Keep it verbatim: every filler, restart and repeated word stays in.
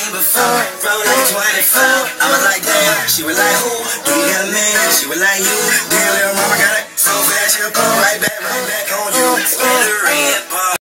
seen before. Roll like twenty-four. I was like, damn. She was like, who? Do you got a man? She was like, you. Damn, little mama got it so bad she'll go right back, right back on you. Spin the ring.